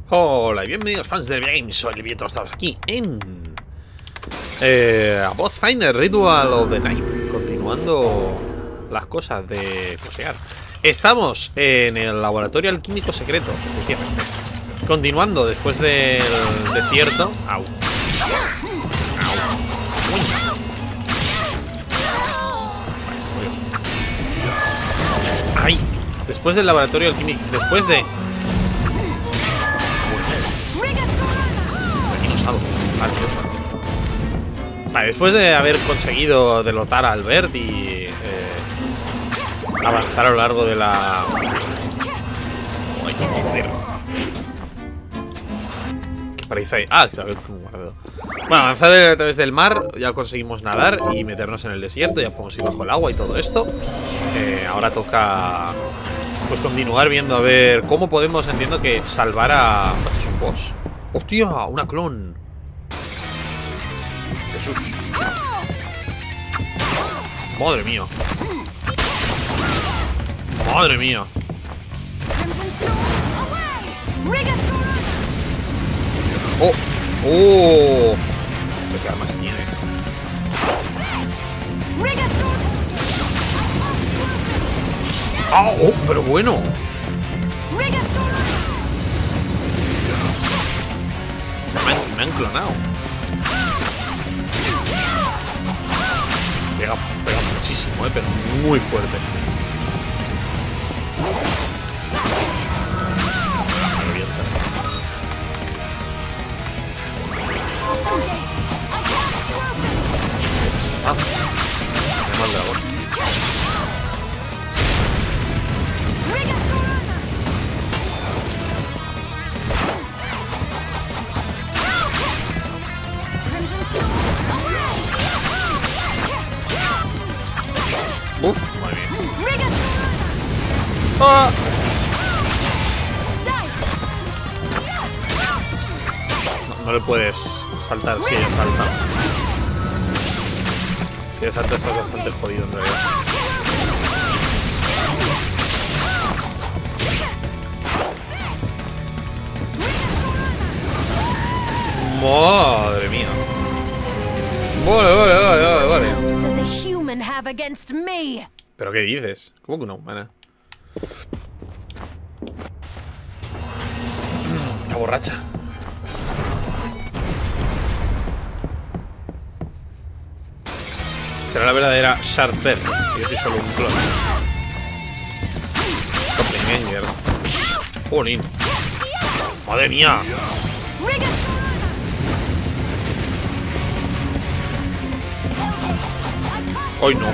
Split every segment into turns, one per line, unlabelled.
Hola y bienvenidos fans del game, soy Livieto, estamos aquí en Pathfinder Ritual of the Night, continuando las cosas de posear. Estamos en el laboratorio alquímico secreto, efectivamente. Continuando después del desierto. Au. Uy. Vale, se murió. Ay, después del laboratorio alquímico, después de... Aquí no salgo. Vale, ya está. Vale, después de haber conseguido derrotar a Albert y avanzar a lo largo de la... Ay, joder. ¿Qué parece ahí? Ah, sabes cómo guardado. Bueno, avanzar a través del mar, ya conseguimos nadar y meternos en el desierto, ya podemos ir bajo el agua y todo esto. Ahora toca pues continuar viendo a ver cómo podemos, entiendo que salvar a... Esto es un boss. ¡Hostia! ¡Una clon! Jesús. Madre mía. Madre mía. Oh. Oh. ¿Qué armas tiene? Ah, oh, pero bueno. Me han clonado. Pega muchísimo, pero muy fuerte. Ah, me mal dragón. Uf, madre mía. ¡Ah! No le puedes saltar, si ella salta. Si ella salta estás bastante jodido en realidad. Madre mía. Vale. ¿Pero qué dices? ¿Cómo que una humana? Está borracha. Será la verdadera Sharper. Yo soy solo un clon. Doppelganger. Jolín. Madre mía. Hoy no.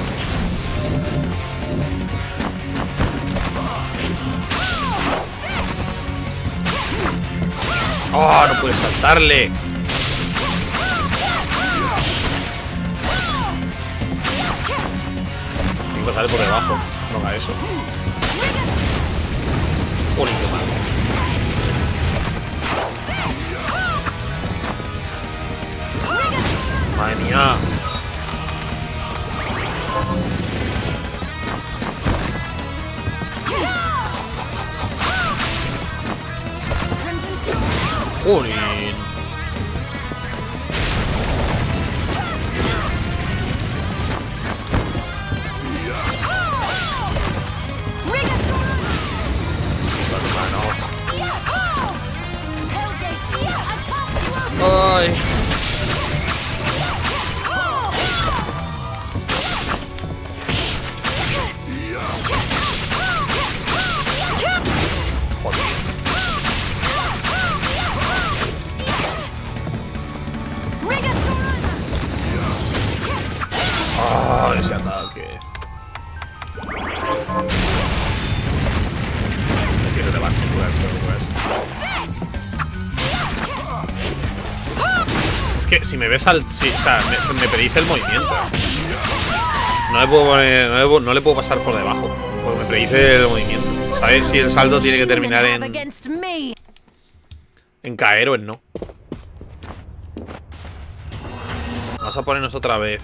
¡Oh! No puedes saltarle. Tengo que salir por debajo. No haga eso. Jolín, qué mal. Madre mía. Jolín. Ay. Oh, ese ataque. Si no te va a Es que si me ves al... Sí, o sea, me predice el movimiento. No le puedo poner, no le puedo pasar por debajo. Porque me predice el movimiento. ¿Sabes? Si el salto tiene que terminar en caer o en no. Vamos a ponernos otra vez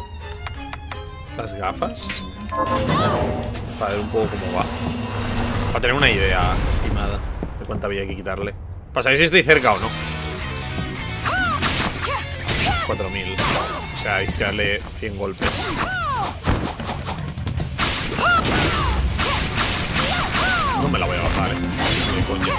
las gafas para ver un poco cómo va. Para tener una idea estimada de cuánta vida hay que quitarle. Para saber si estoy cerca o no. 4000. O sea, hay que darle 100 golpes. No me la voy a bajar, de coño.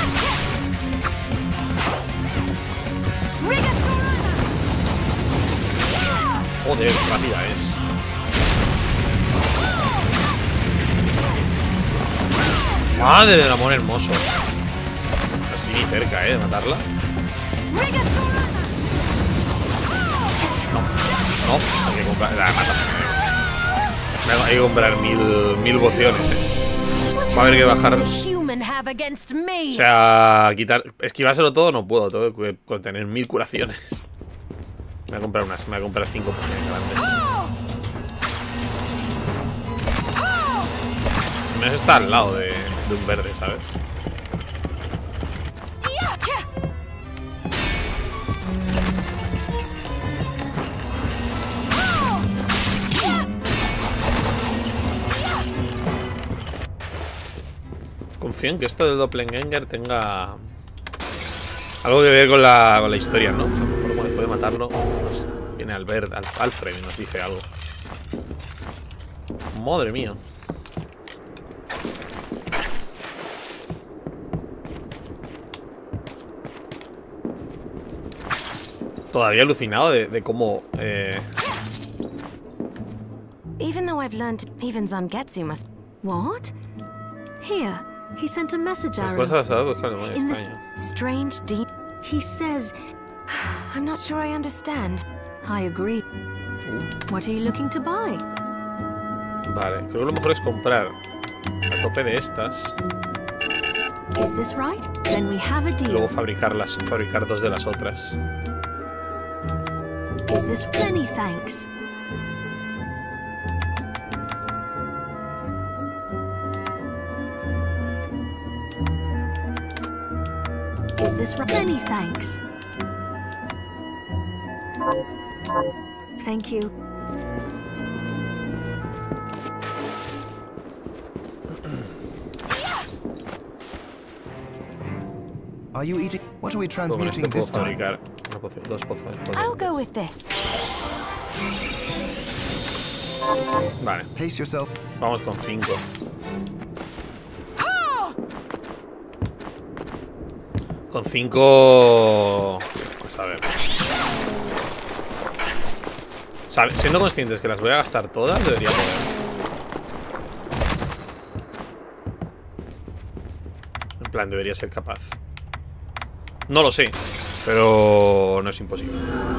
Joder, qué rápida es. Madre del amor hermoso. No estoy ni cerca, de matarla. No, hay que comprar. La mata. Hay que comprar mil pociones, Va a haber que bajar. O sea, quitar. Esquivárselo todo no puedo. Tengo que contener 1000 curaciones. Me voy a comprar unas. Me voy a comprar 5 pociones grandes. No está al lado de un verde, ¿sabes? Confío en que esto del Doppelganger tenga algo que ver con la historia, ¿no? A lo mejor después de matarlo viene Alfred y nos dice algo. Madre mía. Todavía alucinado de cómo
Even though I've learned, even Zangetsu must. What? Here, he sent a message arrow. In this strange deep. He says, I'm not sure I understand. I agree. What are you looking to buy?
Vale, creo que lo mejor es comprar a tope de estas.
Is this right? Then we have a deal.
Luego fabricar 2 de las otras.
Is this many thanks? Is this many thanks? Thank you.
Are you eating? What are we transmuting this time?
I'll go with this.
Vale.
Pace yourself.
Vamos con 5. Con 5... Vamos a ver. Siendo conscientes que las voy a gastar todas, debería poder. En plan, debería ser capaz. No lo sé, pero no es imposible.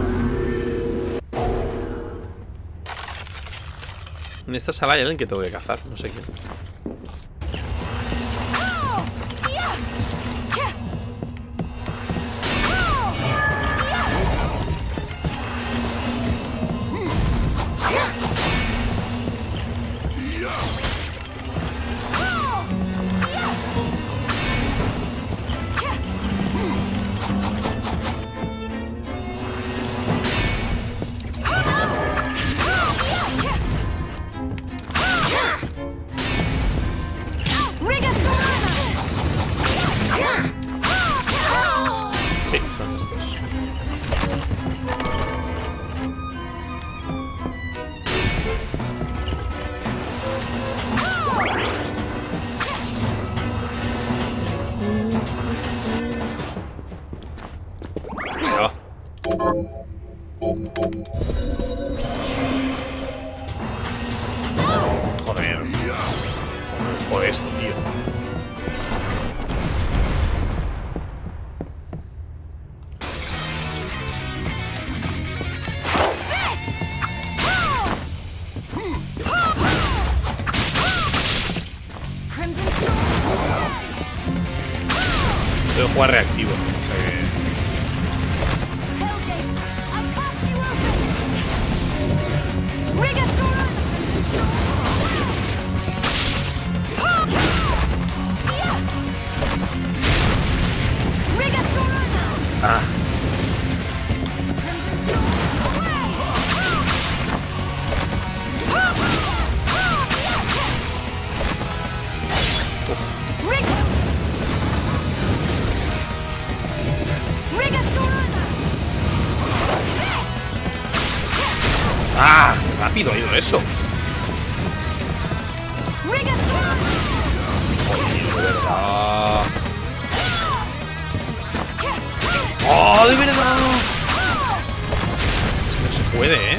En esta sala hay alguien que tengo que cazar, no sé quién. Joder. Por esto, tío. Puedo jugar reactivo. O sea que... Ah. Uf. ¡Ah! ¡Qué rápido ha ido eso! Joder, de verdad. ¡Oh, de verdad! Es que no se puede, ¿eh?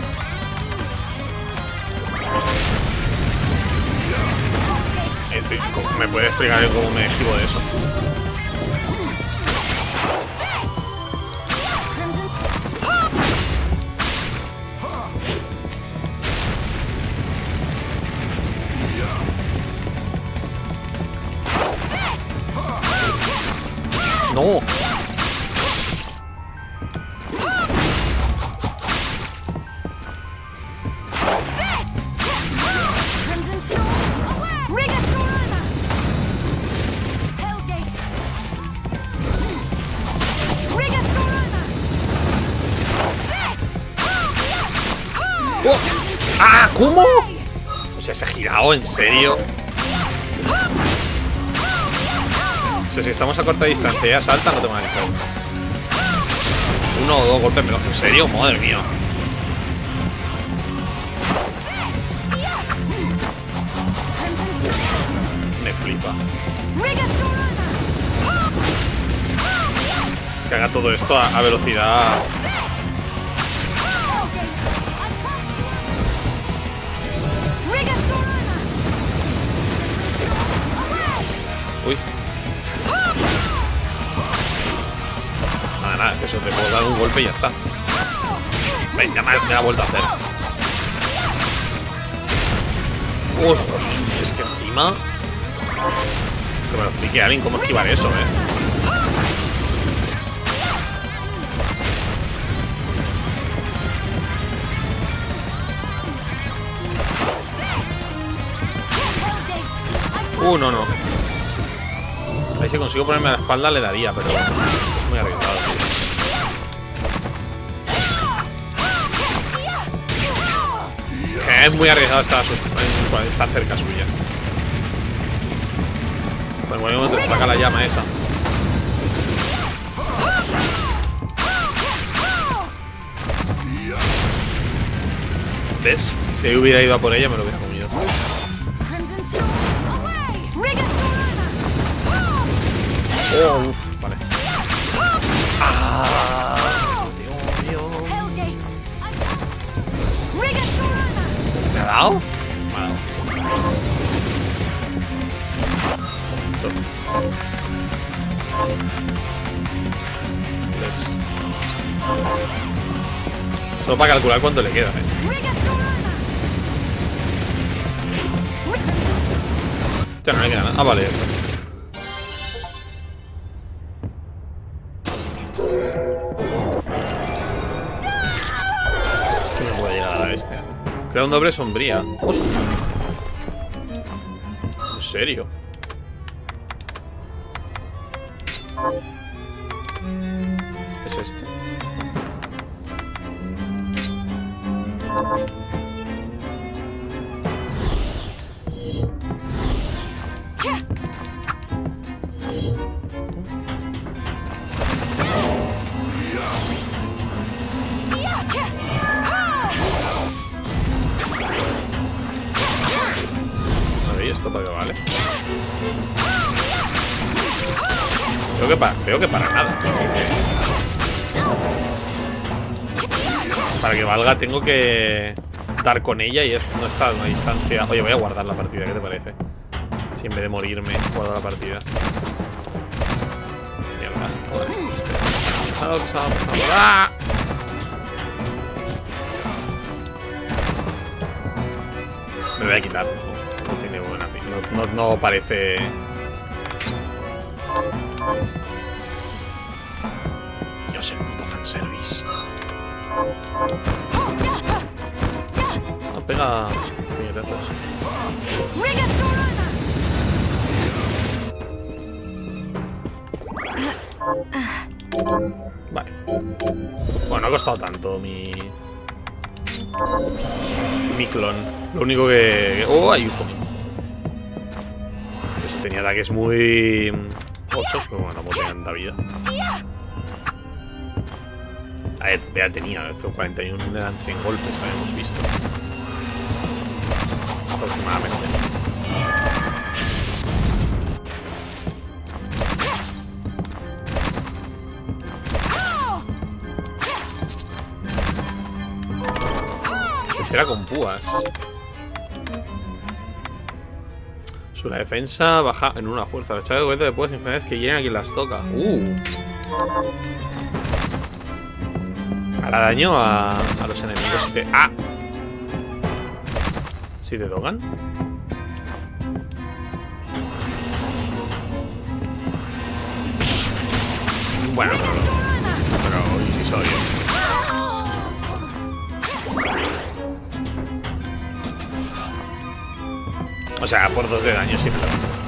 ¿Me puede explicar cómo me esquivo de eso? ¡No! ¡Oh! ¡Ah! ¿Cómo? O sea, se ha girado, ¿en serio? O sea, si estamos a corta distancia y ella salta, no tengo nada que hacer. 1 o 2 golpes menos. ¿En serio? Madre mía. Me flipa. Que haga todo esto a velocidad. Uy. Nada, eso te puedo dar un golpe y ya está. Venga, me la ha vuelto a hacer. Uf, es que encima. Que me lo explique a alguien cómo esquivar eso, No. Ahí si consigo ponerme a la espalda le daría, pero es muy arriesgado, tío. Es muy arriesgado estar cerca suya. Pues en cualquier momento te saca la llama esa. ¿Ves? Si hubiera ido a por ella me lo hubiera comido. Oh, uf, vale. Ah, Dios. ¿Me ha dado? Me ha dado. Solo para calcular cuánto le queda, Ya no le queda nada. Ah, vale, ya está. Crea un doble sombría. ¡Hostia! ¿En serio? Es este. ¿Esto para qué vale? Veo que para nada. Para que valga tengo que dar con ella y esto no está a una distancia. Oye, voy a guardar la partida, ¿qué te parece? Si en vez de morirme guardo la partida. Mierda, joder. Espera. ¡Ah! Me lo voy a quitar. No tiene buena pinta. No parece. Dios, el puto fanservice. No, pega. Puñetazos. Vale. Bueno, no ha costado tanto mi clon. Lo único que... Oh, hay un poquito. Eso tenía ataques muy... 8, pero bueno, tampoco tenía tanta vida. A ver, ya tenía 41, le dan 100 golpes, habíamos visto. Aproximadamente. Será con púas. La defensa baja en una fuerza. La charla de vuelta de púas infernales que llegan a quien las toca. Hará daño a los enemigos si te... ¡Ah! Si te tocan. Bueno, pero irrisorio. O sea, por 2 de daño siempre.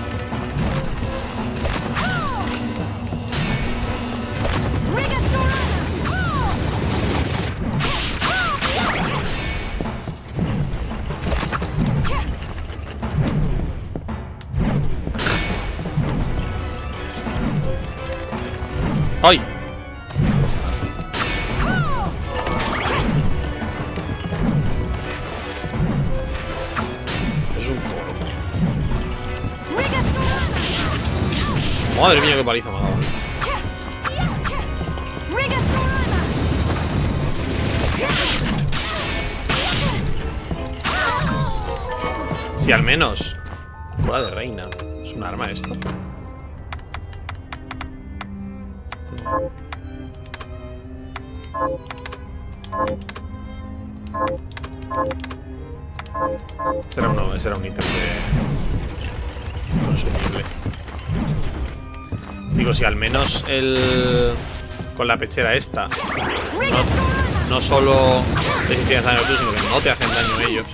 ¡Ay! Es un toro. Madre mía, qué paliza me ha dado. Si al menos... Cola de reina. ¿Es un arma esto? Será un ítem de consumible. Digo, si al menos con la pechera esta no solo te hacen daño tú, sino que no te hacen daño ellos.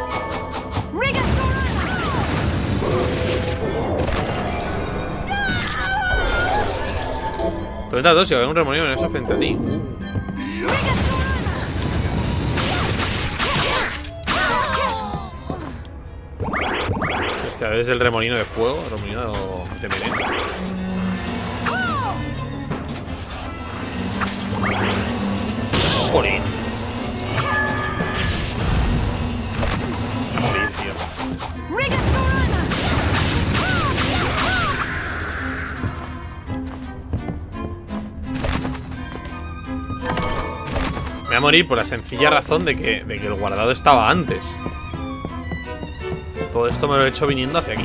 Pregunta 2, si hay un remolino en eso frente a ti. Es que a veces el remolino de fuego, el remolino de veneno. Joder. A morir, tío. Me voy a morir por la sencilla razón de que el guardado estaba antes. Todo esto me lo he hecho viniendo hacia aquí.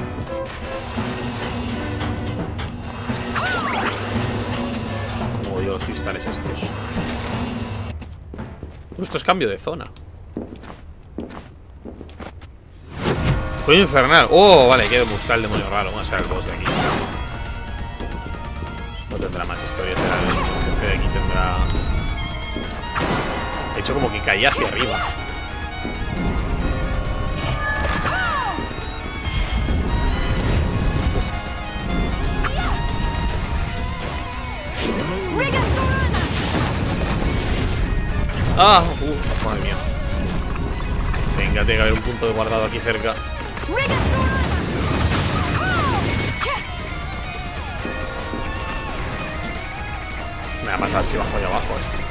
Como odio los cristales estos. Esto es cambio de zona. Coño infernal. Oh, vale, quiero buscar el demonio raro. Vamos a ser el boss de aquí. No tendrá más historia. El jefe de aquí tendrá... De hecho, como que caía hacia arriba. ¡Ah! Madre mía. Venga, tiene que haber un punto de guardado aquí cerca. Me va a matar si bajo allá abajo,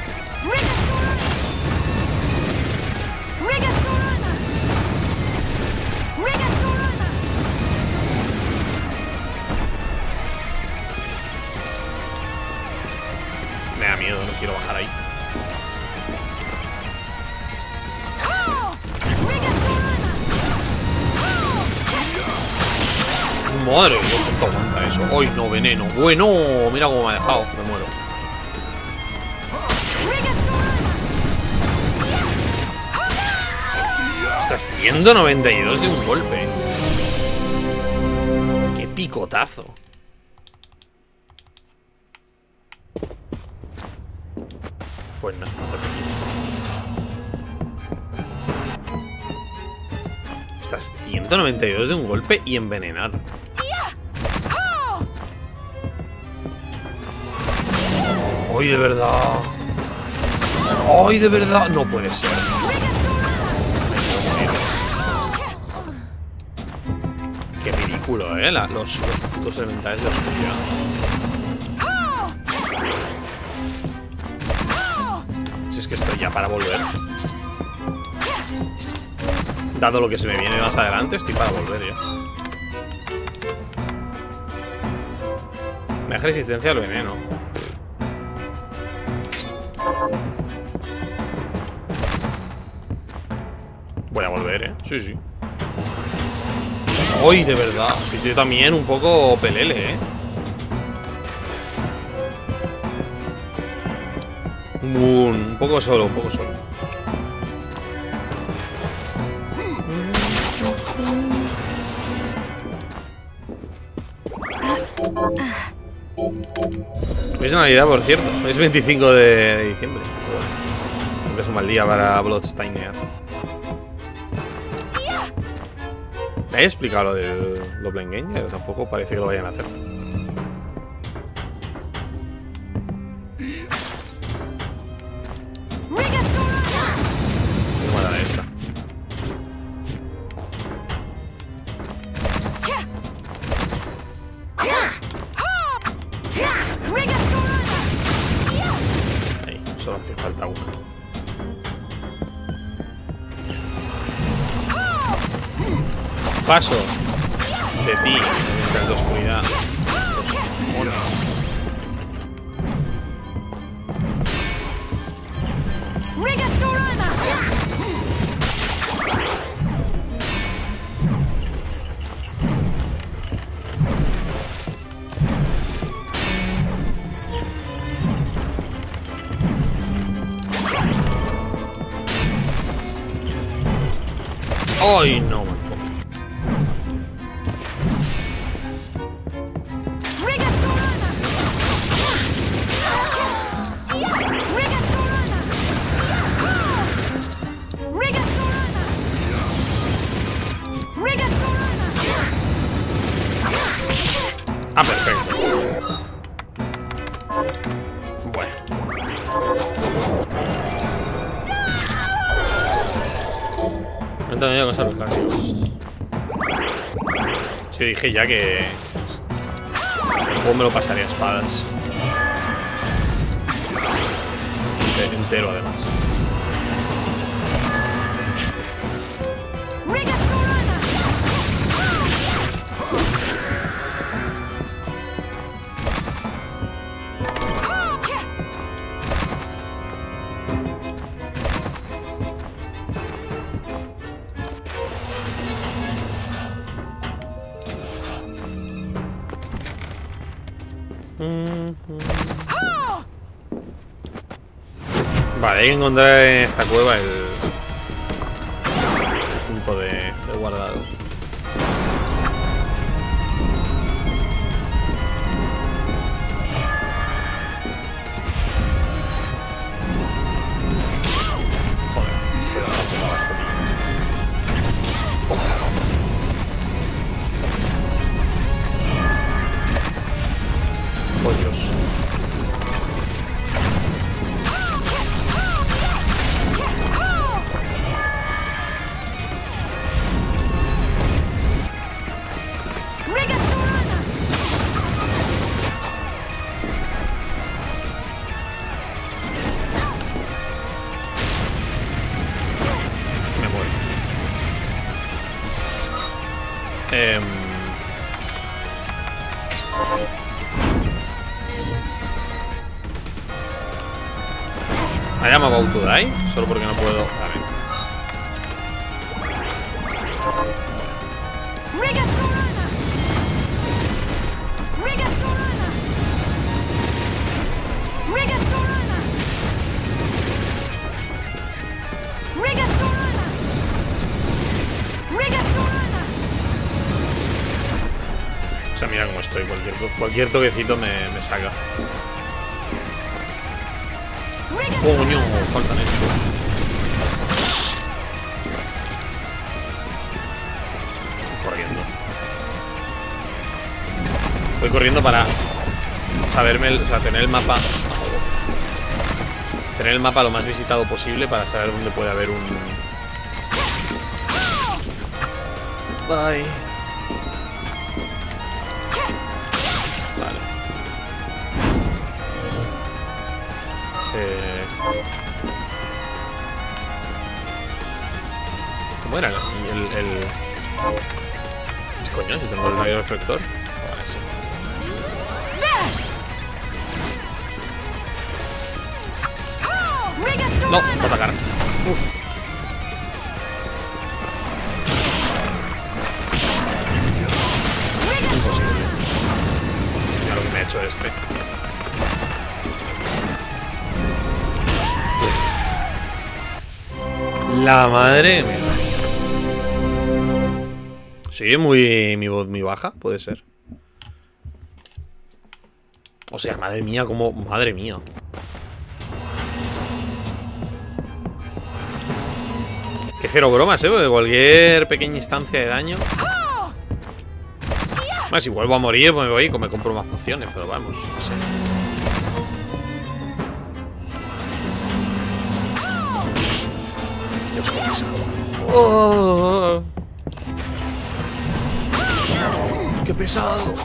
Me da miedo, no quiero bajar ahí. Madre, ¿cuánto aguanta eso? ¡Ay, no, veneno! Bueno, mira cómo me ha dejado. Me muero. Estás 192 de un golpe. ¡Qué picotazo! Pues nada, no repetir. Estás 192 de un golpe y envenenar. ¡Ay, de verdad! ¡Ay, de verdad! No puede ser. Qué ridículo, los putos elementales de oscuridad. es que estoy ya para volver. Dado lo que se me viene más adelante, estoy para volver ya. Me deja resistencia al veneno. Voy a volver, Sí, sí. ¡Uy, de verdad! Yo también un poco pelele, Un poco solo, un poco solo. Es Navidad, por cierto. Es 25 de diciembre. Bueno, es un mal día para Bloodsteinear. ¿Me he explicado lo del Doppelganger? Tampoco parece que lo vayan a hacer. Mala esta. Ahí, solo hace falta una. Paso de ti mientras la oscuridad. ¡Ay, no! Ah, perfecto. Bueno. No tengo miedo con los labios. Sí, dije ya que el juego me lo pasaré a espadas. Entero, además. Vale, hay que encontrar en esta cueva el punto de guardado. Joder, estoy dando a este tío. Oh, Dios. I am about to die, solo porque no puedo. Vale. O sea, mira cómo estoy, cualquier toquecito me saca. Coño, faltan estos. Corriendo. Voy corriendo para saberme, o sea, tener el mapa lo más visitado posible para saber dónde puede haber un... Bye. ¿Cómo era? ¿Qué coño? Si tengo el rayo reflector. Vale, sí. No, va a atacar. Uf. Imposible. Mira lo que me ha hecho este. La madre mía. Sí, mi voz muy baja, puede ser. O sea, madre mía, como... Madre mía. Que cero bromas, de cualquier pequeña instancia de daño. Más si vuelvo a morir, pues me voy y me compro más pociones. Pero vamos, no sé. Dios, qué pesado. Oh, ¡qué pesado!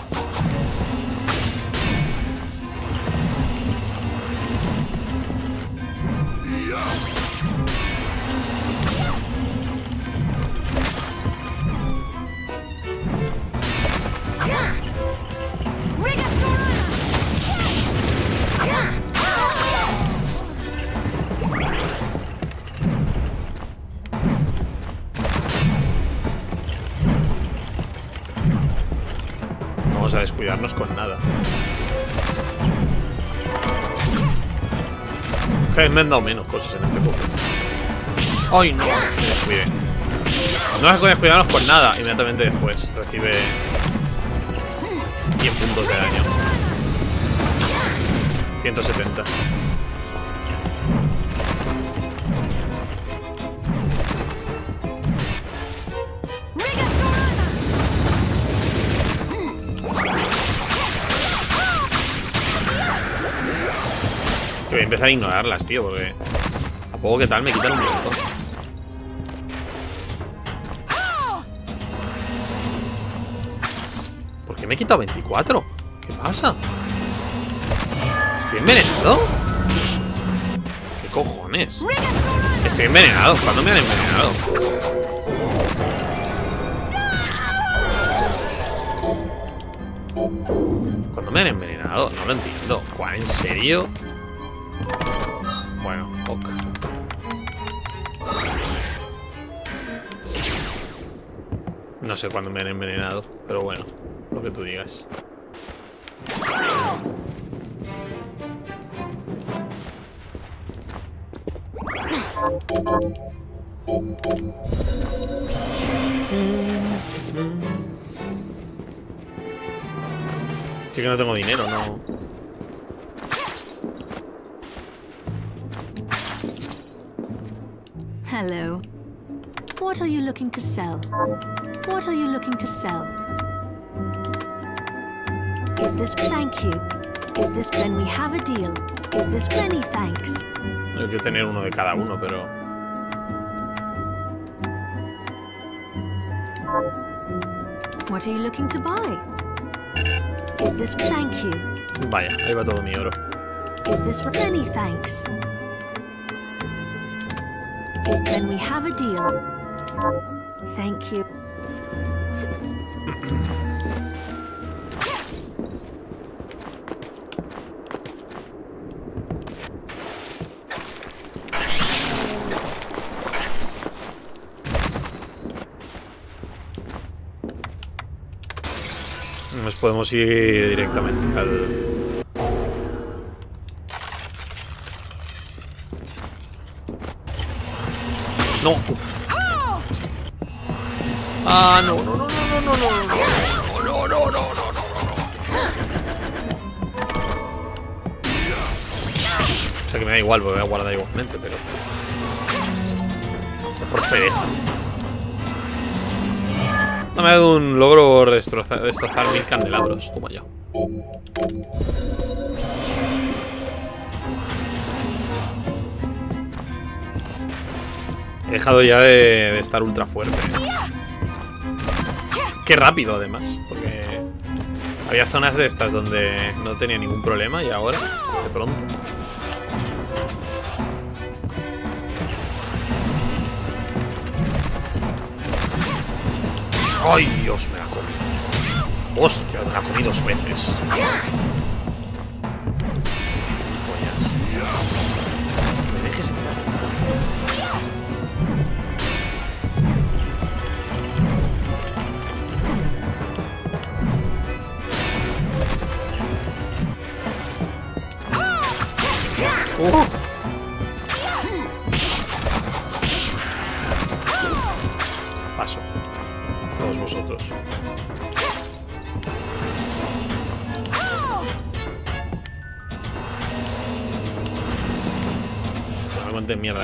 Vamos a descuidarnos con nada. Que me han dado menos cosas en este Pokémon. ¡Ay, no! Me descuidé. No vas a descuidarnos con nada. Inmediatamente después recibe 10 puntos de daño. 170. Que voy a empezar a ignorarlas, tío, porque a poco que tal me quitan un montón. ¿Por qué me he quitado 24? ¿Qué pasa? ¿Estoy envenenado? ¿Qué cojones? Estoy envenenado. ¿Cuándo me han envenenado? ¿Cuándo me han envenenado? No lo entiendo. ¿Cuál? ¿En serio? Bueno, ok. No sé cuándo me han envenenado, pero bueno, lo que tú digas. Sí que no tengo dinero, no.
Hello. What are you looking to sell? What are you looking to sell? Is this thank you? Is this when we have a deal? Is this many thanks?
Hay que tener uno de cada uno, pero...
What are you looking to buy? Is this thank you?
Vaya, ahí va todo mi oro.
Is this many thanks? Is when we have a deal. Thank you.
Nos podemos ir directamente al... No. Ah, no, no, no, no, no, no, no, no, no, no, no, no. O sea que me da igual, porque voy a guardar igualmente, pero... Por pereza. No me ha dado un logro por destrozar 1000 candelabros. Toma ya. He dejado ya de estar ultra fuerte. Qué rápido, además. Porque había zonas de estas donde no tenía ningún problema y ahora, de pronto. ¡Ay, Dios! Me la comí. ¡Hostia! Me la comí 2 veces. Me dejes en paz. Paso. Todos vosotros. No me cuenten mierdas.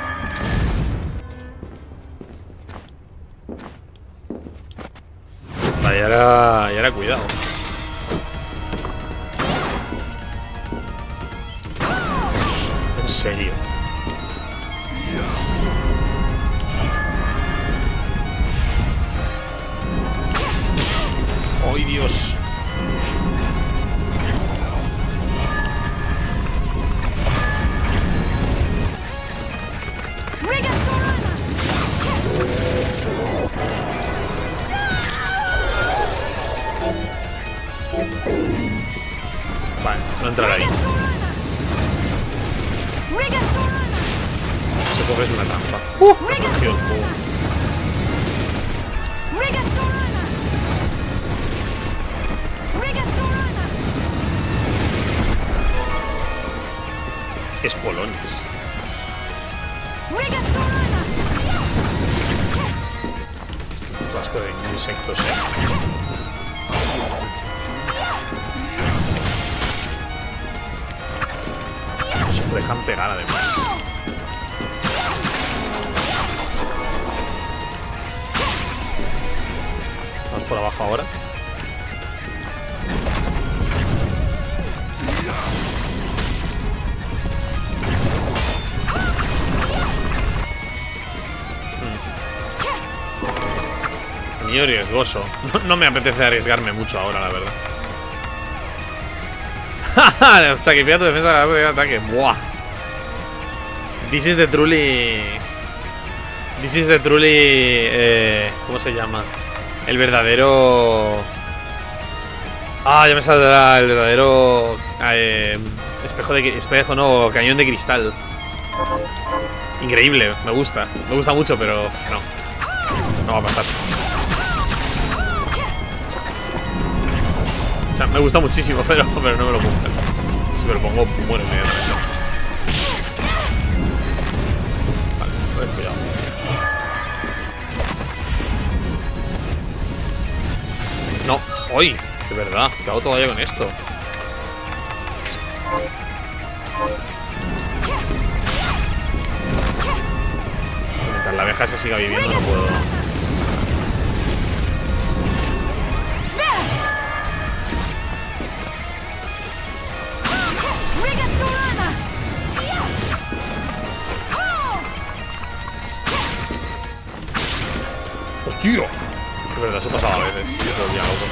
Vale, y ahora cuidado. En serio. ¡Ay, Dios! Vale, no entrará ahí. Supongo que es una trampa. Me ha cogido el juego. Espolones. Vasco de insectos, No se dejan pegar, además. Vamos por abajo ahora. Muy riesgoso. No me apetece arriesgarme mucho ahora, la verdad. Sacrifica tu defensa de ataque. Buah. This is the truly. ¿Cómo se llama? El verdadero. Ya me saldrá el verdadero. Espejo, no, cañón de cristal. Increíble, me gusta. Me gusta mucho, pero no. No va a pasar. O sea, me gusta muchísimo, pero no me lo puedo hacer. Si me lo pongo, muero inmediatamente. Vale, a ver, cuidado. No, hoy, de verdad, ¿qué hago todavía con esto? Mientras la abeja se siga viviendo, no puedo. ¡Hostia! Es verdad, eso pasaba a veces. Yo lo olvidaba, loco.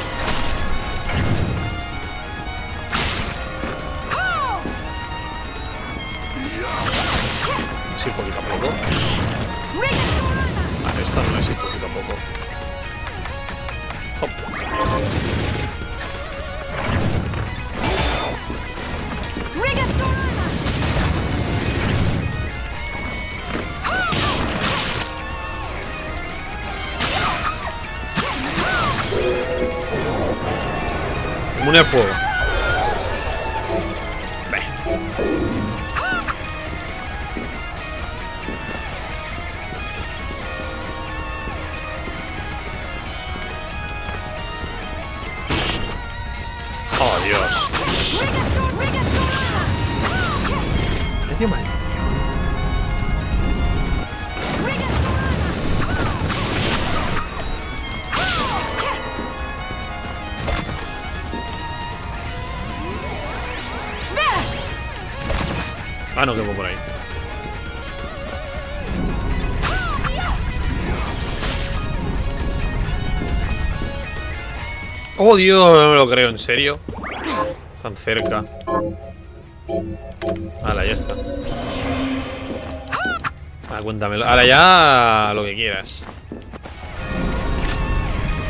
Sí, poquito a poco. Esta no es ir poquito a poco. Hop. Inmune al fuego. Oh, Dios. Me dio maldición. No quemo por ahí. Oh, Dios, no me lo creo, ¿en serio? Tan cerca. Hala, ya está. Cuéntamelo. Ahora ya lo que quieras.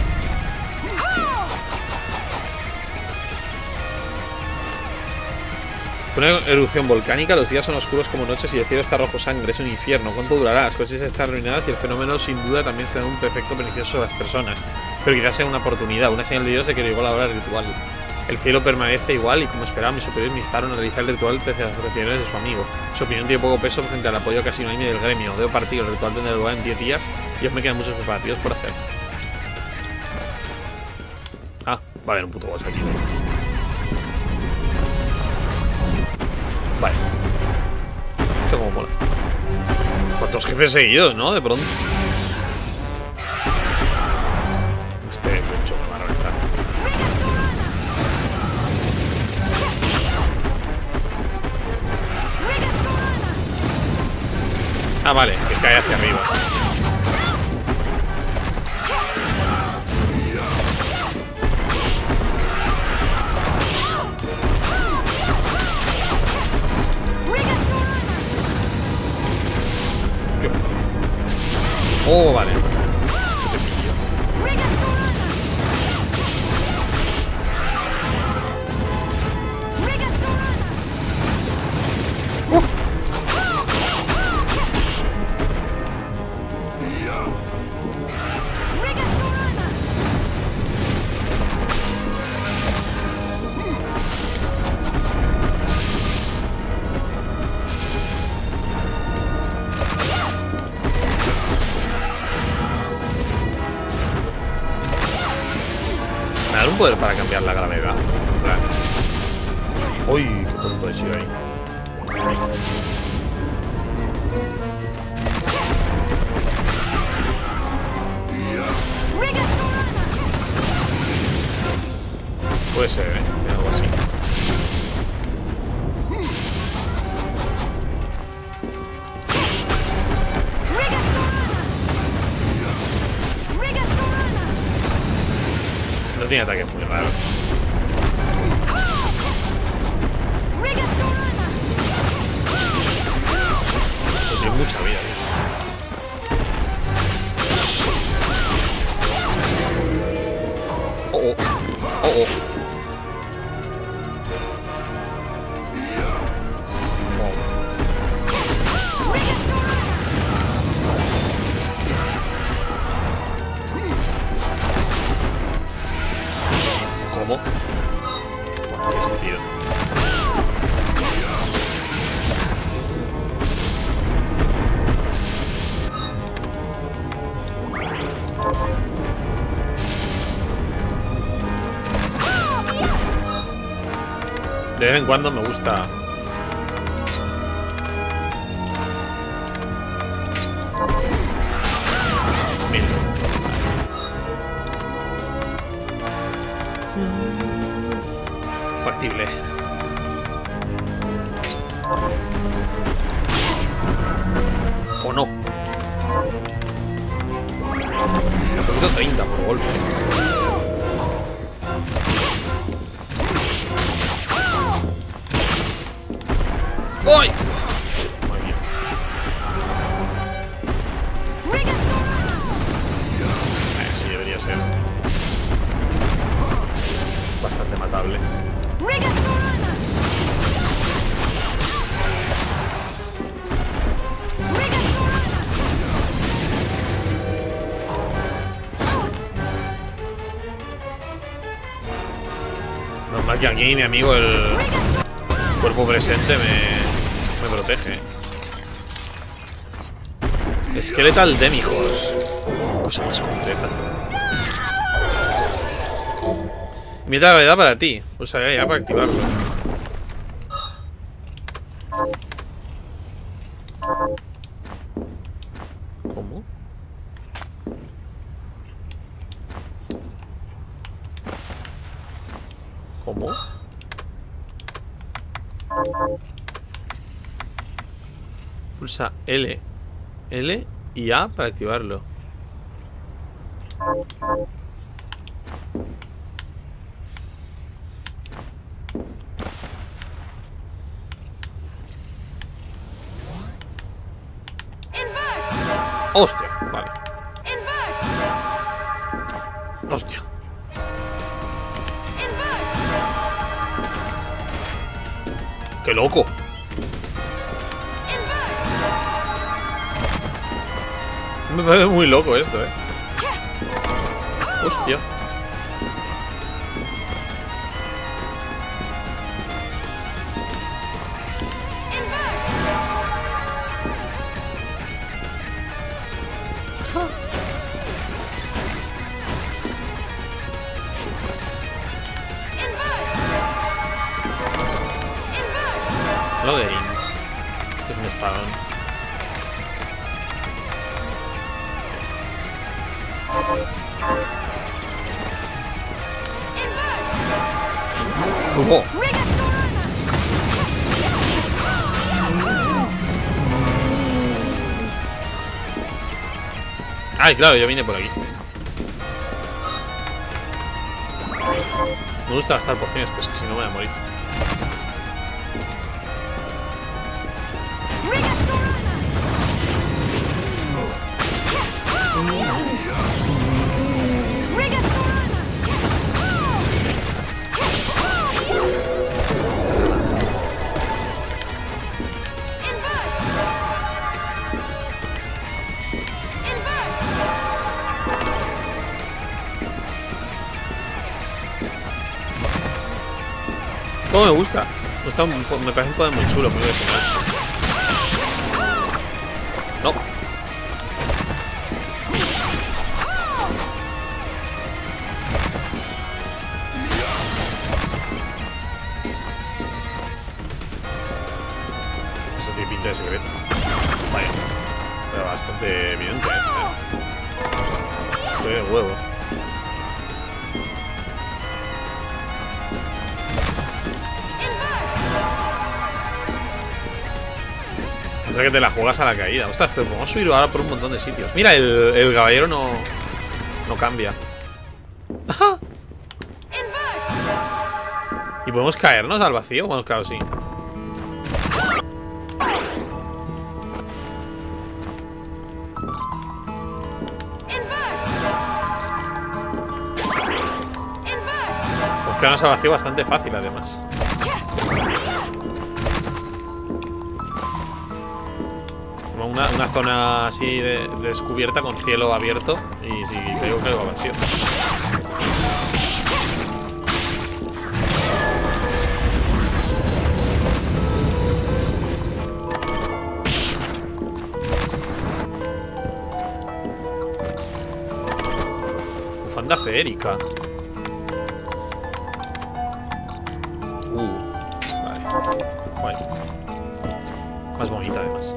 Una erupción volcánica, los días son oscuros como noches y el cielo está rojo sangre, es un infierno. ¿Cuánto durará? Las cosas están arruinadas y el fenómeno sin duda también será un efecto beneficioso a las personas. Pero quizás sea una oportunidad, una señal de Dios de que llegó la hora del ritual. El cielo permanece igual y como esperaba, mis superiores me instaron a realizar el ritual pese a las reacciones de su amigo. Su opinión tiene poco peso frente al apoyo casi unánime del gremio. Debo partir, el ritual tendrá lugar en 10 días y aún me quedan muchos preparativos por hacer. Ah, va a haber un puto boss aquí. Vale. Esto como mola. ¿Cuántos jefes seguidos, no? De pronto. Este pecho me va a reventar. Ah, vale, que cae hacia arriba. Oh, vale. Un poder para cambiar la gravedad. Uy, qué tonto he sido ahí. Puede ser, algo así. No tiene ataques muy raros. No tiene mucha vida. Oh, oh. Oh, oh. ¿Cómo? Bueno, ¿qué sentido? De vez en cuando me gusta. Mira. Factible. ¿O no? Solo 30 por golpe. ¡Uy! Madre mía. Sí, debería ser bastante matable. Normal que aquí mi amigo el cuerpo presente me protege. Skeletal Demihorse. Cosa más concreta. Mira la gravedad para ti. Pues ya para activarlo. ¿Cómo? ¿Cómo? Pulsa L y A para activarlo. Hostia, vale. Hostia. ¡Qué loco! Me parece muy loco esto, Hostia. Loading. Esto es un espadón. Sí. ¡Oh! Ay, claro, yo vine por aquí. Me gusta gastar pociones, pues que si no me voy a morir. ¿Cómo me gusta? Me parece un poder muy chulo, muy original. No. Eso tiene pinta de secreto. Vaya. Pero bastante evidente Estoy de huevo. O sea que te la juegas a la caída. Ostras, pero podemos subir ahora por un montón de sitios. Mira, el caballero no cambia. ¿Y podemos caernos al vacío? Bueno, claro, sí. Pues caernos al vacío bastante fácil, además. Una zona así descubierta con cielo abierto. Y si caigo al vacío. Bufanda feérica. Vale. Guay. Más bonita, además.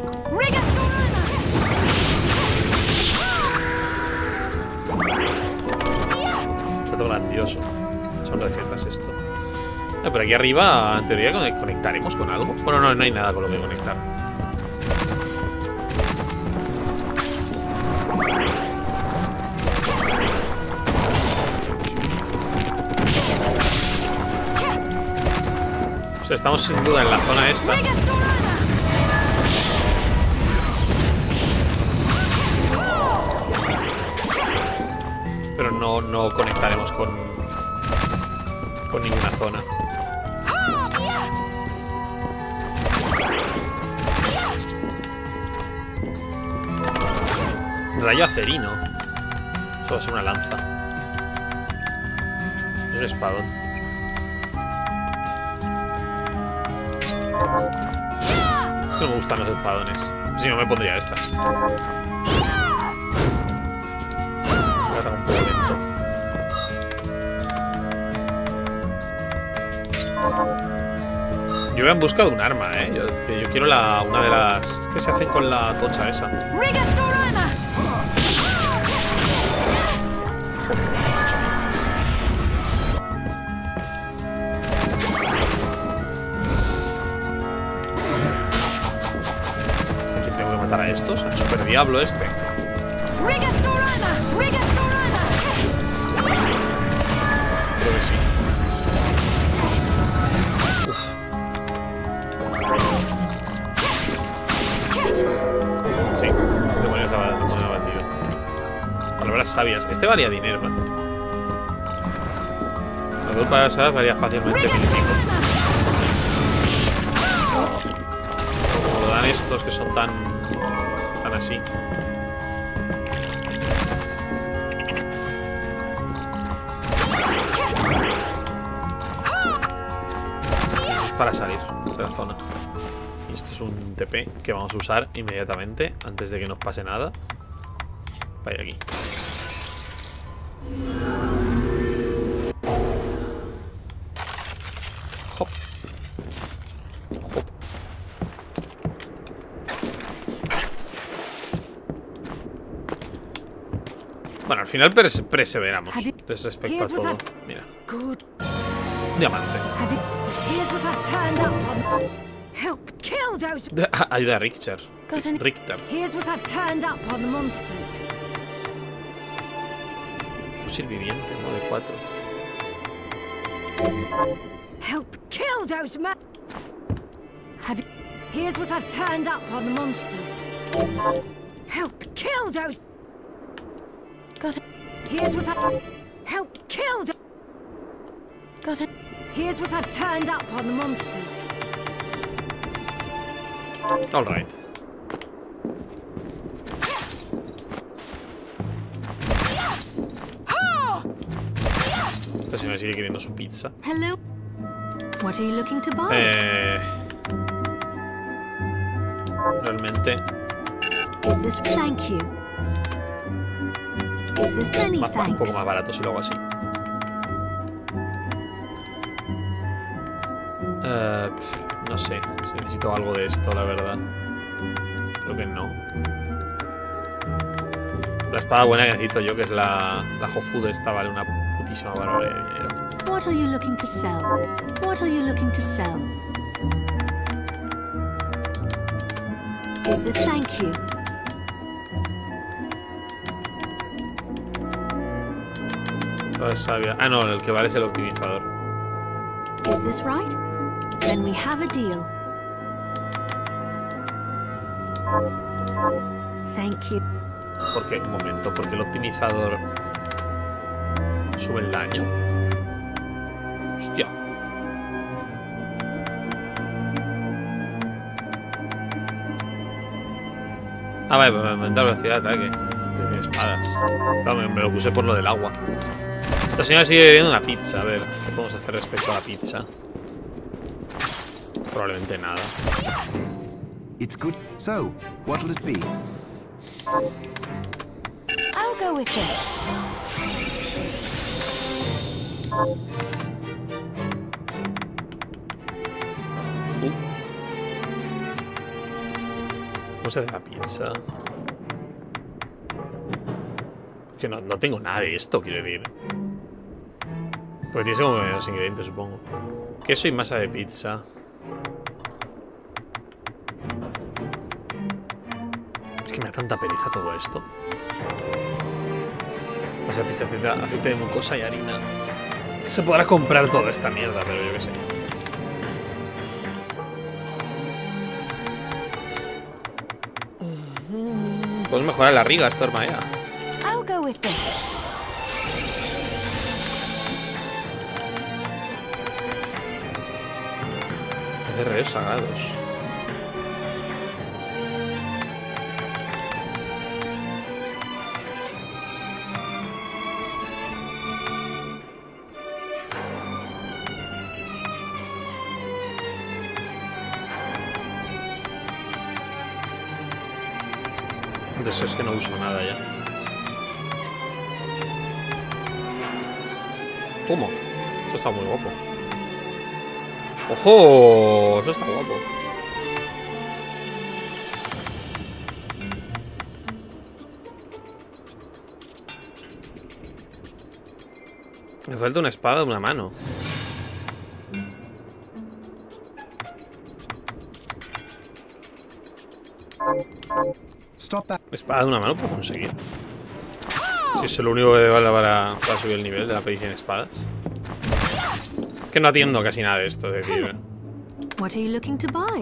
Objeto grandioso. Son recetas esto. Pero aquí arriba, en teoría, conectaremos con algo. Bueno, no hay nada con lo que conectar. O sea, estamos sin duda en la zona esta. Pero no conectaremos con ninguna zona. Rayo acerino. Eso va a ser una lanza. Es un espadón. Es que no me gustan los espadones. Si no, me pondría esta. Un poco lento. Yo voy en busca de un arma, Yo quiero una de las que se hacen con la tocha esa. Aquí tengo que matar a estos, al super diablo este. Creo que sí. Sí, demonio abatido. Palabras sabias. Este valía dinero, Las dos palabras sabias valía fácilmente 1005. estos que son tan así. Eso es para salir de la zona. Y esto es un TP que vamos a usar inmediatamente antes de que nos pase nada. Vaya aquí. Hop. Hop. Bueno, al final perseveramos respecto a todo. Mira. Diamante. Ayuda a Richter. Fusil viviente, modo 4.
Help kill those men. Here's what I've turned up on the monsters. Help kill those. Got it. Here's what I. Help kill the. Got it. Here's what I've turned up on the monsters.
All right. Esta señora sigue queriendo su pizza.
Hello. What are you looking to buy?
Realmente.
Is this thank you? Is this many thanks?
Un poco más barato si lo hago así. No sé, si necesito algo de esto, la verdad. Creo que no. La espada buena que necesito yo, que es la Hofu, esta vale una putísima barbaridad de dinero.
What are you looking to sell? What are you looking to sell? Is the thank you?
Sabia. Ah, no, el que vale es el optimizador.
Is this right? Then we have a deal. Thank you.
¿Por qué? Un momento, porque el optimizador sube el daño. Hostia. Ah, vale, pues aumentar velocidad de ataque. De espadas. Claro, me lo puse por lo del agua. Esta señora sigue bebiendo una pizza. A ver, ¿qué podemos hacer respecto a la pizza? Probablemente nada.
It's good. So, what'll it be?
I'll go with this.
¿Cómo se hace la pizza? Que no tengo nada de esto, quiero decir. Porque tiene como los ingredientes, supongo. Queso y masa de pizza. Es que me da tanta pereza todo esto. Masa de pizza, aceite de mucosa y harina. Se podrá comprar toda esta mierda, pero yo qué sé. Podemos mejorar la riga, esta armadura.
I'll go with this.
Es de reyes sagrados. De eso es que no uso nada ya. ¿Cómo? Esto está muy guapo. ¡Ojo! Eso está guapo. Me falta una espada de una mano. Espada de una mano puedo conseguir. Si eso es lo único que vale para subir el nivel de la pericia en espadas. Es que no atiendo casi nada de esto, es decir.
What are you looking to buy?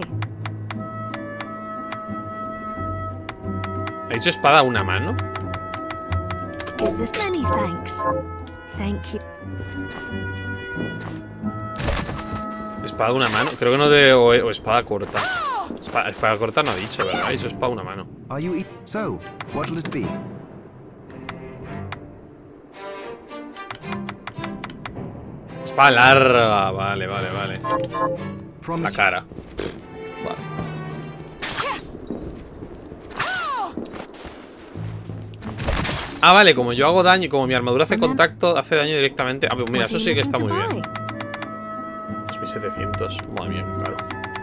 ¿Ha dicho espada a una mano?
Is this many thanks? Thank you.
Espada de una mano. Creo que no de... O espada corta. Espada corta no ha dicho, ¿verdad? Eso es espada de una mano.
So, what'll it be?
Espada larga. Vale. La cara. Vale. Ah, vale, como yo hago daño, como mi armadura hace contacto, hace daño directamente. Ah, pues mira, eso sí que está muy bien. 2700. Muy bien, claro.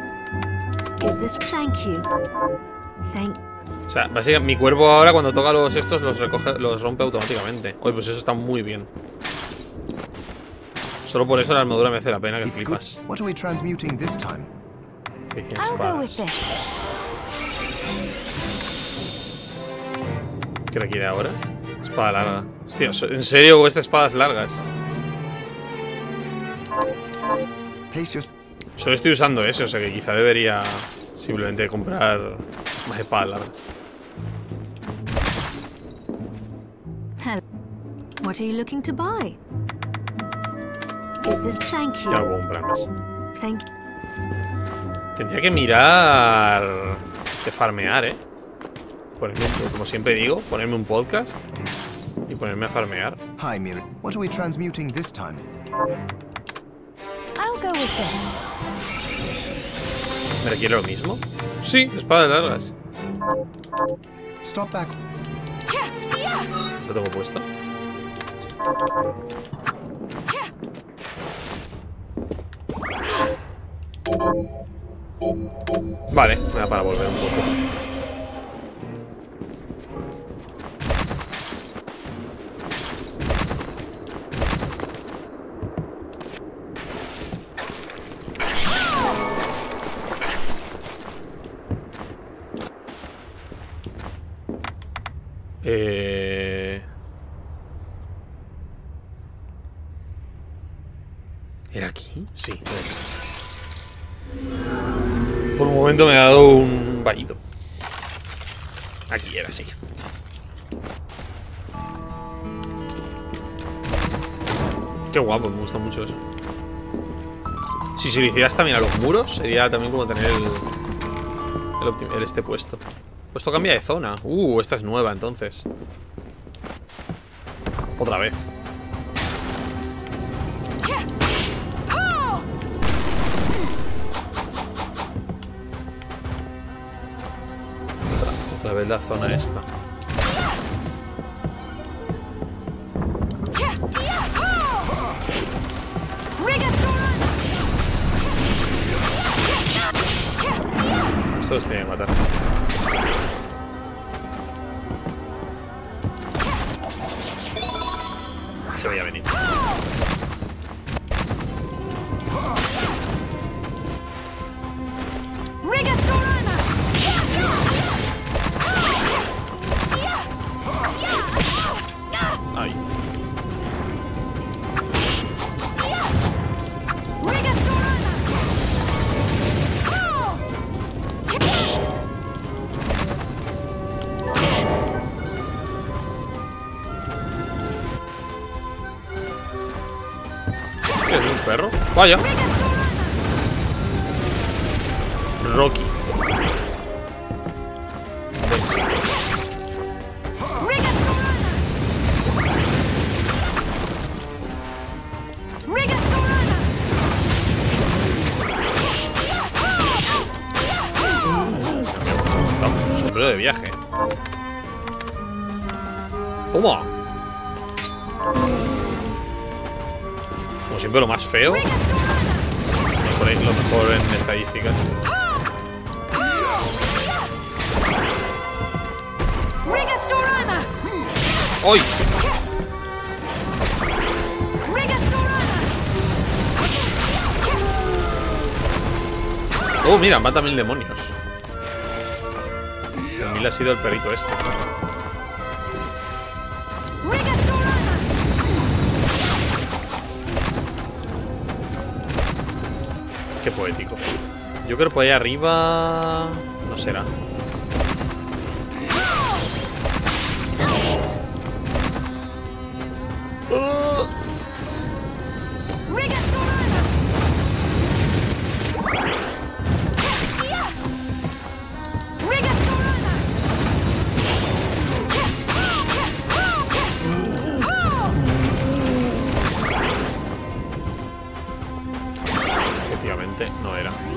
O sea, básicamente mi cuerpo ahora cuando toca los estos los recoge, los rompe automáticamente. Oye, pues eso está muy bien. Solo por eso la armadura me hace la pena, que flipas. ¿Qué requiere ahora? Espada larga. Hostia, ¿en serio estas espadas largas? Solo estoy usando eso, o sea que quizá debería simplemente comprar más espadas largas.
What are you looking to buy? Is this thank you?
Ya no puedo comprar más.
Thank you.
Tendría que mirar de farmear, ponerme como siempre digo, ponerme un podcast y ponerme a farmear.
Hi, Mira. What are we transmuting this time?
I'll go with this.
¿Me requiere lo mismo? Sí, espadas largas.
Stop back.
¿Lo tengo puesto? Sí. Vale, me da para volver un poco. ¿Era aquí? Sí, era aquí. Por un momento me ha dado un vaído. Aquí era, sí. Qué guapo, me gusta mucho eso. Si se lo hicieras también a los muros, sería también como tener el este puesto. Pues esto cambia de zona. Esta es nueva entonces. Otra vez. Otra vez la zona esta. Esto los tiene que matar. Se veía venir. Ahí. ¿Es un perro? Vaya. Rocky. Sombrero de viaje. Toma. Como siempre lo más feo. Lo mejor en estadísticas. ¡Uy! Oh, mira, mata 1000 demonios. El 1000 ha sido el perrito este. Qué poético. Yo creo que por ahí arriba no será.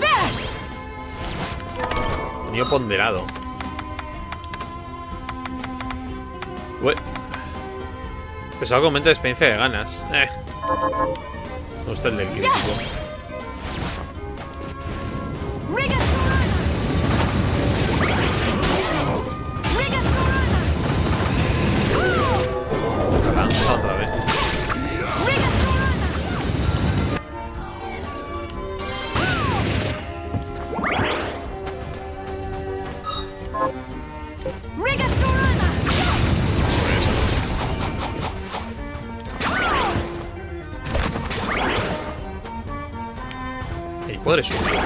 Sonido ponderado. Ué. Pensaba que aumenta la experiencia de ganas. Me gusta el del crítico. Otra vez. Podré subir.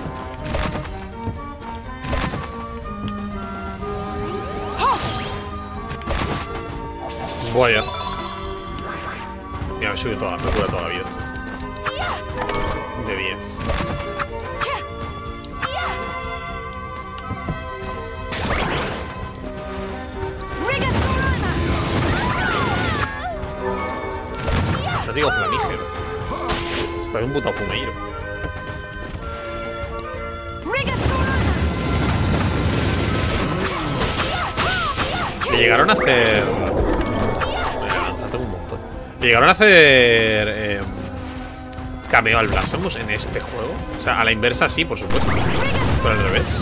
Vaya. Mira, me sube toda, me cura toda la vida. De 10. No digo flamígero. Parece un puto fumeiro. Le llegaron a hacer... un montón. Le llegaron a hacer... cameo al Blasphemous en este juego. O sea, a la inversa sí, por supuesto. Pero al revés.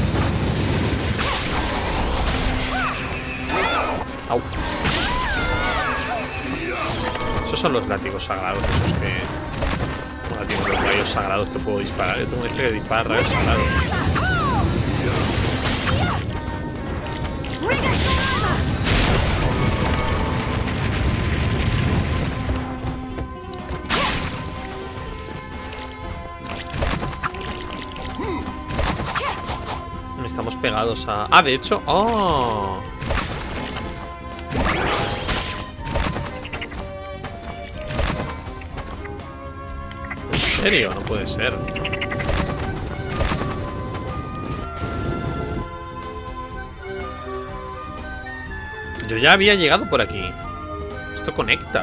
Au. Esos son los látigos sagrados. Esos que... Los látigos, los rayos sagrados que puedo disparar. Yo tengo este que dispara rayos sagrados. Estamos pegados a... Ah, de hecho... ¡Oh! ¿En serio? No puede ser. Yo ya había llegado por aquí. Esto conecta.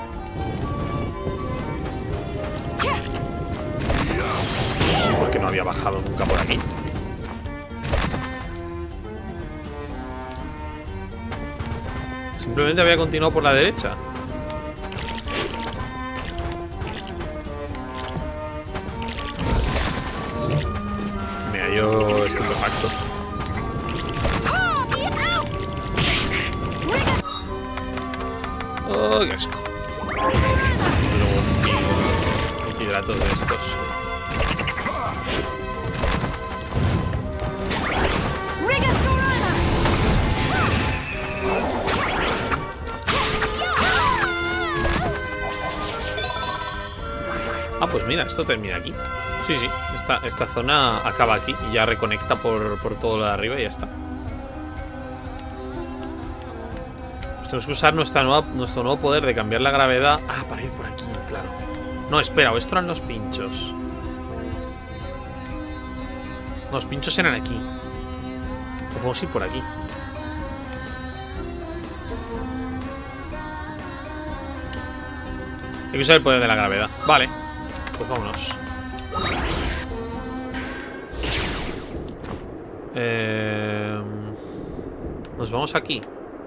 ¿Por qué no había bajado nunca por aquí? Simplemente había continuado por la derecha. Me hallo estupefacto. Oh, qué asco. Luego hidratos de estos. Ah, pues mira, esto termina aquí. Sí, sí, esta zona acaba aquí y ya reconecta por todo lo de arriba y ya está. Pues tenemos que usar nuestro nuevo poder de cambiar la gravedad. Ah, para ir por aquí, claro. No, espera, esto eran los pinchos. No, los pinchos eran aquí. Podemos ir por aquí. Hay que usar el poder de la gravedad. Vale. Pues vámonos. Nos vamos aquí.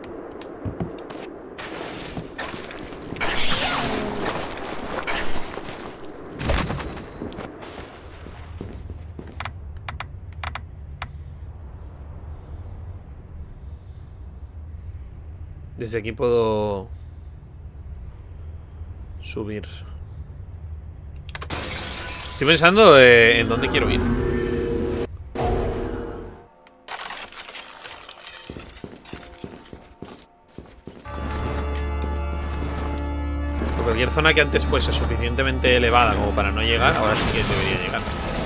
Desde aquí puedo subir. Estoy pensando en dónde quiero ir. Por cualquier zona que antes fuese suficientemente elevada como para no llegar, ahora sí que debería llegar.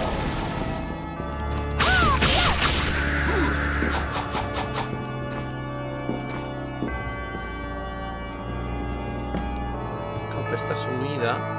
Capa esta subida.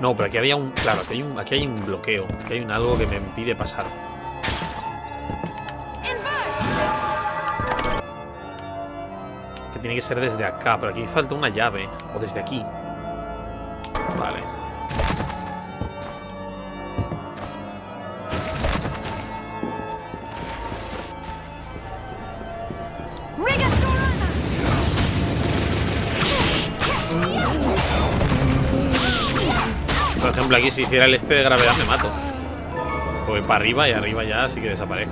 No, pero aquí había un... Claro, aquí hay un bloqueo. Aquí hay algo que me impide pasar. Que tiene que ser desde acá. Pero aquí falta una llave. O desde aquí. Vale. Por ejemplo, aquí si hiciera el este de gravedad me mato. Voy para arriba y arriba ya sí que desaparezco.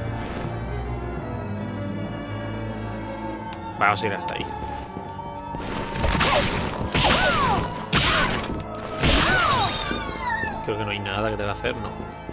Vamos a ir hasta ahí. Creo que no hay nada que tenga que hacer, ¿no?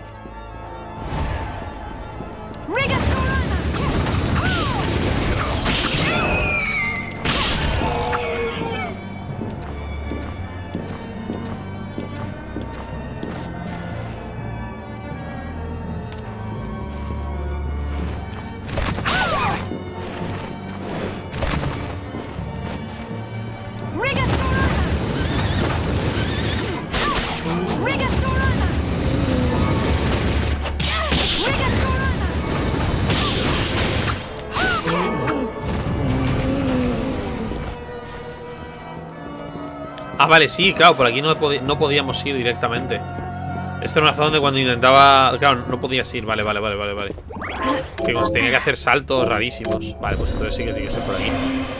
Ah, vale, sí, claro, por aquí no podíamos ir directamente. Esto era una zona donde cuando intentaba... Claro, no podías ir, vale. Que tenía que hacer saltos rarísimos. Vale, pues entonces sí que tiene que ser por aquí.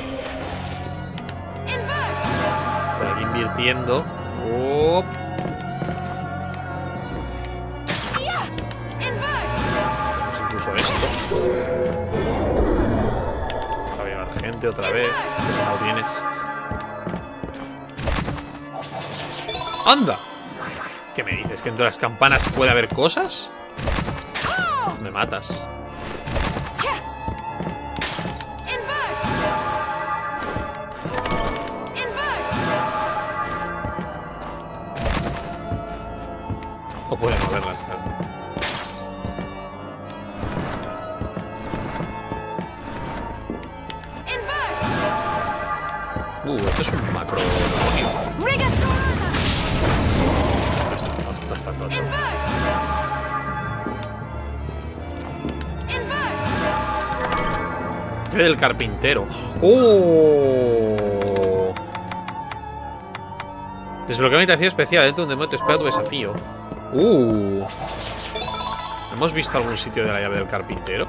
Por aquí invirtiendo. Vamos incluso esto. Va a llevar gente otra vez. No lo tienes. ¡Anda! ¿Qué me dices? ¿Que entre las campanas puede haber cosas? Me matas. O pueden moverlas, claro. Esto es un macro. No está tocho. Llave del carpintero. ¡Oh! Desbloquea una habitación especial dentro de un demonio te espera tu desafío. ¿Hemos visto algún sitio de la llave del carpintero?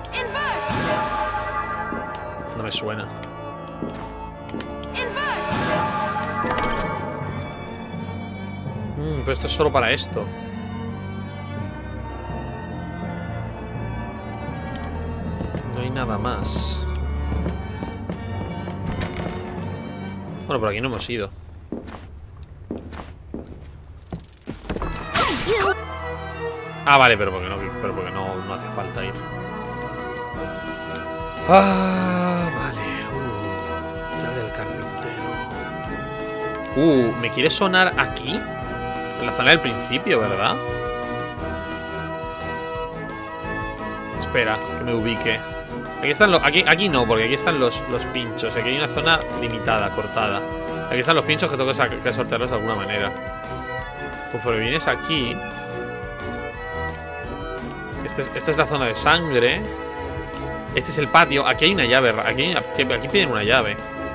No me suena. Pero esto es solo para esto. No hay nada más. Bueno, por aquí no hemos ido. Ah, vale, pero porque no hace falta ir. Ah, vale. Llave del carpintero. ¿Me quiere sonar aquí? En la zona del principio, ¿verdad? Espera, que me ubique. Aquí están los... Aquí no, porque aquí están los pinchos. Aquí hay una zona limitada, cortada. Aquí están los pinchos que tengo que sortearlos de alguna manera. Conforme vienes aquí... Esta es la zona de sangre. Este es el patio. Aquí hay una llave. Aquí piden una llave.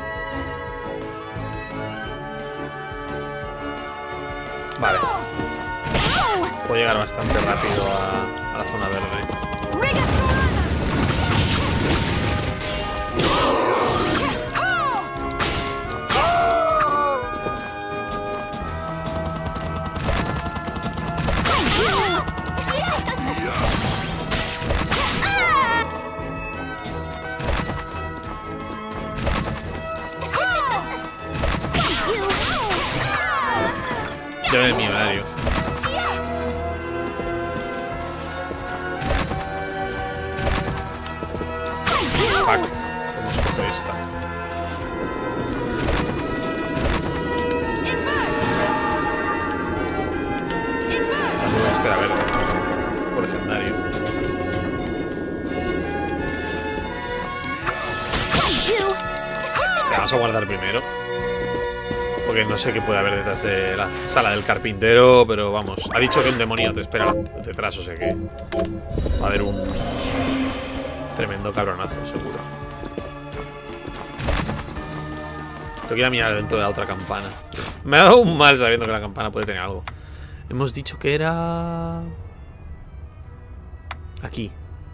Vale. Puedo llegar bastante rápido a la zona verde. Llave del millonario. Fuck. ¿Cómo se coge esta? Este era verde. Por legendario. Vamos a guardar primero. Porque no sé qué puede haber detrás de la sala del carpintero. Pero vamos, ha dicho que un demonio te espera detrás. O sea que va a haber un tremendo cabronazo, seguro. Tengo que ir a mirar dentro de la otra campana. Me ha dado un mal sabiendo que la campana puede tener algo. Hemos dicho que era... aquí.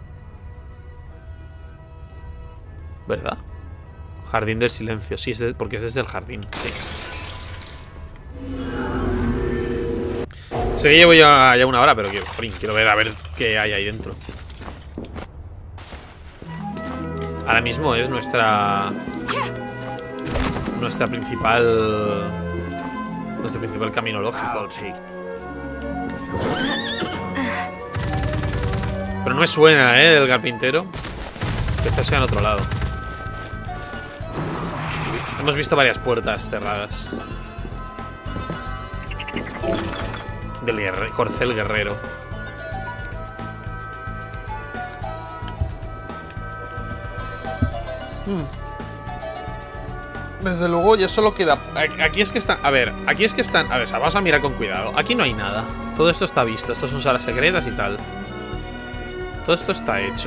¿Verdad? Jardín del silencio. Sí, porque es desde el jardín. Sí. Sé que llevo ya una hora, pero quiero ver a ver qué hay ahí dentro. Ahora mismo es nuestro principal camino lógico. Pero no me suena, el carpintero. Quizás sea en otro lado. Hemos visto varias puertas cerradas. Del corcel guerrero. Desde luego ya solo queda... Aquí es que están... A ver, aquí es que están... A ver, vamos a mirar con cuidado. Aquí no hay nada. Todo esto está visto. Estos son salas secretas y tal. Todo esto está hecho.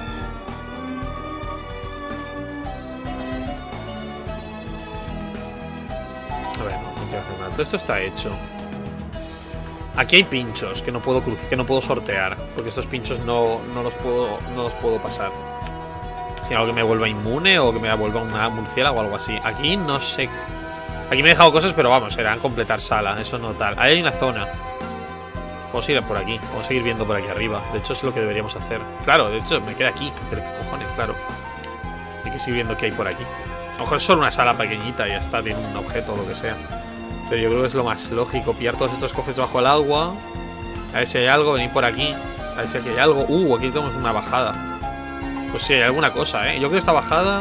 A ver, no quiero hacer nada. Todo esto está hecho. Aquí hay pinchos que no puedo sortear. Porque estos pinchos no los puedo pasar. Si algo que me vuelva inmune o que me vuelva una murciélaga o algo así. Aquí no sé. Aquí me he dejado cosas, pero vamos, serán completar sala. Eso no tal. Ahí hay una zona. Vamos a ir por aquí. Vamos a seguir viendo por aquí arriba. De hecho, es lo que deberíamos hacer. Claro, de hecho, me queda aquí. Pero qué cojones, claro. Hay que seguir viendo qué hay por aquí. A lo mejor es solo una sala pequeñita y ya está. Tiene un objeto o lo que sea. Pero yo creo que es lo más lógico. Pillar todos estos cofres bajo el agua. A ver si hay algo. Venir por aquí. A ver si aquí hay algo. Aquí tenemos una bajada. Pues sí, hay alguna cosa, Yo creo que esta bajada...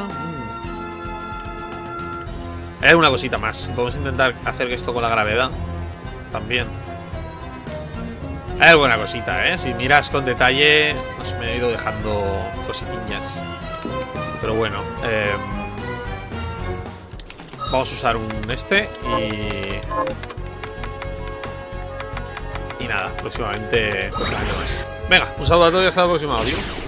Hay alguna cosita más. Podemos intentar hacer esto con la gravedad. También. Hay alguna cosita, Si miras con detalle, pues me he ido dejando cositillas. Pero bueno, vamos a usar un y nada, próximamente más. Venga, un saludo a todos y hasta el próximo audio.